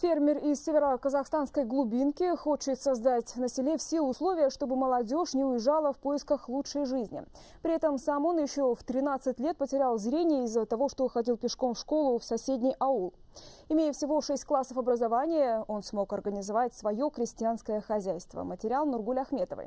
Фермер из северо-казахстанской глубинки хочет создать на селе все условия, чтобы молодежь не уезжала в поисках лучшей жизни. При этом сам он еще в 13 лет потерял зрение из-за того, что ходил пешком в школу в соседний аул. Имея всего 6 классов образования, он смог организовать свое крестьянское хозяйство. Материал Нургуль Ахметовой.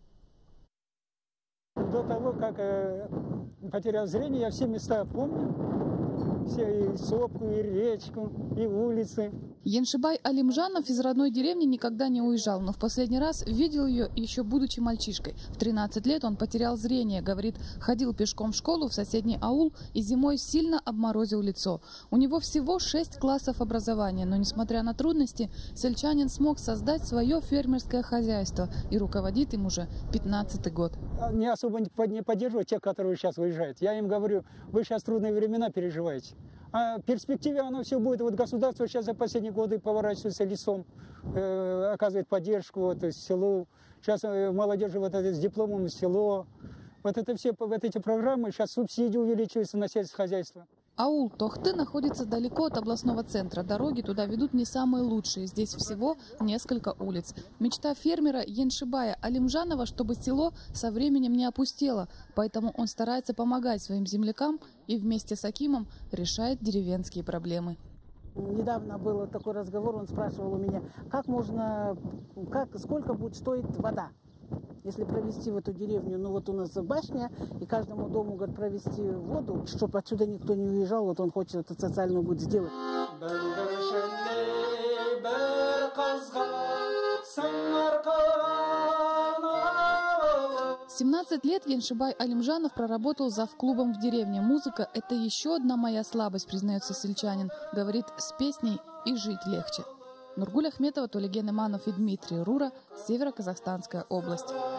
До того, как потерял зрение, я все места помню. Все, и сопку, и речку, и улицы. Еншибай Алимжанов из родной деревни никогда не уезжал, но в последний раз видел ее еще будучи мальчишкой. В 13 лет он потерял зрение, говорит, ходил пешком в школу в соседний аул и зимой сильно обморозил лицо. У него всего 6 классов образования, но несмотря на трудности, сельчанин смог создать свое фермерское хозяйство и руководит им уже 15-й год. Не особо не поддерживают тех, которые сейчас уезжают. Я им говорю, вы сейчас трудные времена переживаете. А в перспективе оно все будет. Вот государство сейчас за последние годы поворачивается лицом, оказывает поддержку селу. Сейчас молодежи с дипломом в село. Вот эти программы, сейчас субсидии увеличиваются на сельское хозяйство. Аул Тохты находится далеко от областного центра. Дороги туда ведут не самые лучшие. Здесь всего несколько улиц. Мечта фермера Еншибая Алимжанова, чтобы село со временем не опустело. Поэтому он старается помогать своим землякам и вместе с Акимом решает деревенские проблемы. Недавно был такой разговор, он спрашивал у меня, сколько будет стоить вода, если провести в эту деревню. Ну вот у нас башня, и каждому дому, говорит, провести воду, чтобы отсюда никто не уезжал. Вот он хочет это социальную будет сделать. 17 лет Еншибай Алимжанов проработал завклубом в деревне. Музыка – это еще одна моя слабость, признается сельчанин. Говорит, с песней и жить легче. Нургуль Ахметова, Толеген Иманов и Дмитрий Рура, Северо-Казахстанская область.